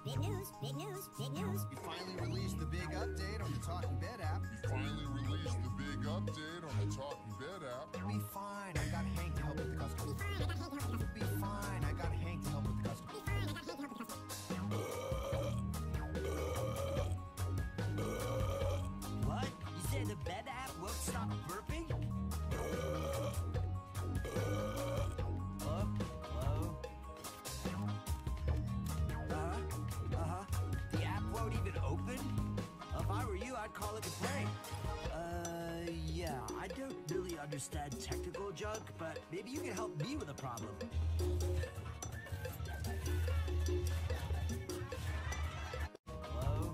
big news, big news, big news. We finally released the big update on the Talking Bed app. We finally released the big update on the Talking Bed app. Be fine, I got Hank to help with the customer. Be fine, I got Hank to help with the customer. What? You say the bed app won't stop burping? Hello? The app won't even open? If I were you, I'd call it a prank. Yeah, I don't really understand technical junk, but maybe you can help me with a problem. Hello?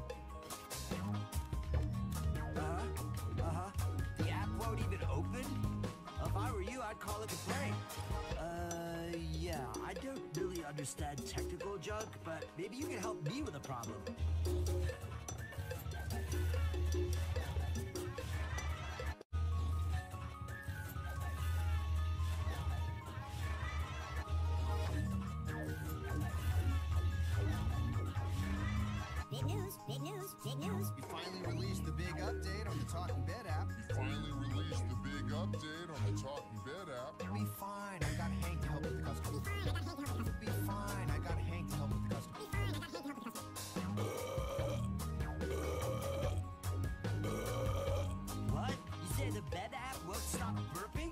The app won't even open? If I were you, I'd call it a prank. Yeah, I don't really understand technical junk, but maybe you can help me with a problem. Big news, big news, big news. We finally released the big update on the Talking Bed app. We finally released the big update on the Talking Bed app. Be fine, I got Hank to help with the customer. Be fine, I got Hank to help with the customer. What? You say the bed app won't stop burping?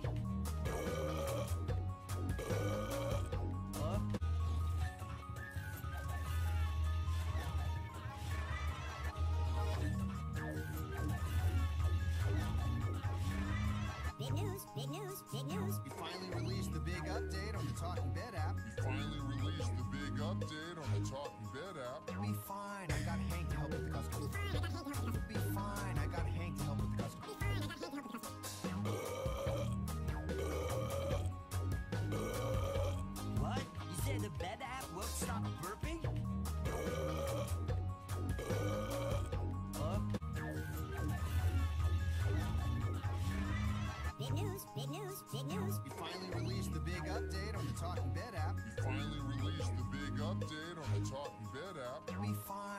Big news, big news, big news. We finally released the big update on the Talking Bed app. We finally released the big update on the Talking Bed app. Be fine, I got Hank to help with the customer. Be fine, I got Hank to help with the customer. What? You say the bed app won't stop burping? Big news, big news, big news. We finally released the big update on the Talking Bed app. We finally released the big update on the Talking Bed app. Be fine.